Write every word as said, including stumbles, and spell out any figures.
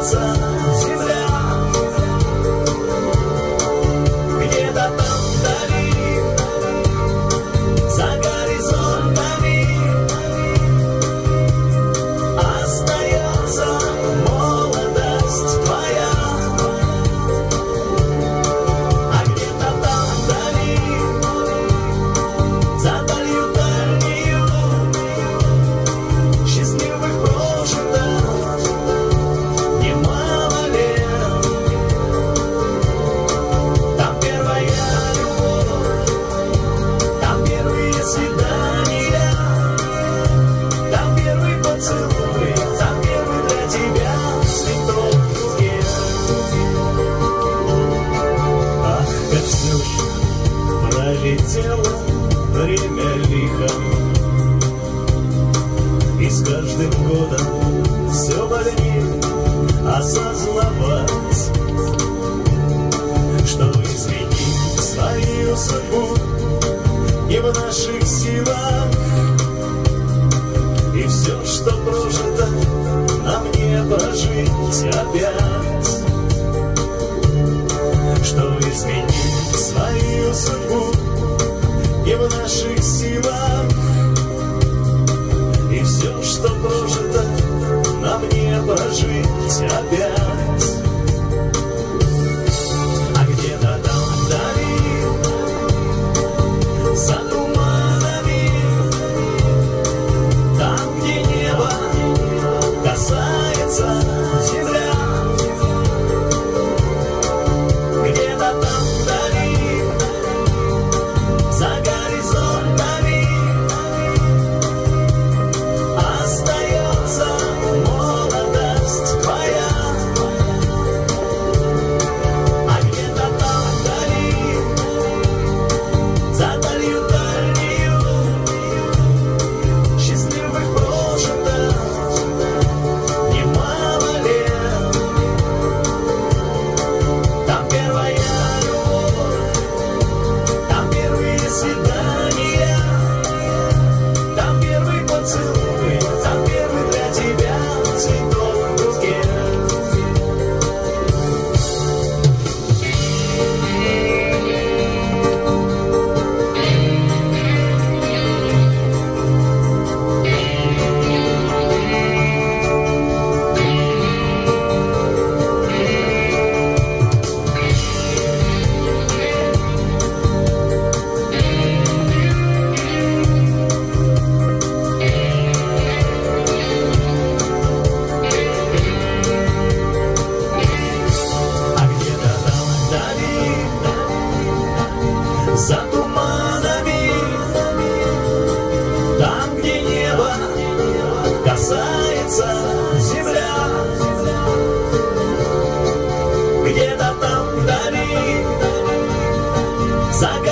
касается земля. Где-то там вдали, за горизонтами, остается молодость твоя. А где-то там вдали, за далью дальнею, счастливых прожито немало лет. Там первая любовь, там первые свидания, там первый поцелуй, там первый для тебя цветок в руке. Ах, как все же пролетело время лихо, и с каждым годом все больнее осознавать, что изменить свою судьбу не в наших силах, и все, что прожито, нам не прожить опять. Что изменить свою судьбу не в наших силах, и все, что прожито, нам не прожить опять. А где-то там вдали, за туманами, там, где небо касается земля. Где-то там вдали, за горизонтами, остается молодость твоя. А где-то там вдали, за далью дальнею, счастливых прожито немало лет. Там первая любовь, там первые свидания, там первый поцелуй, там первый для тебя цветок в руке. А где-то там вдали, за туманами, там, где небо касается земля. Где-то там вдали, за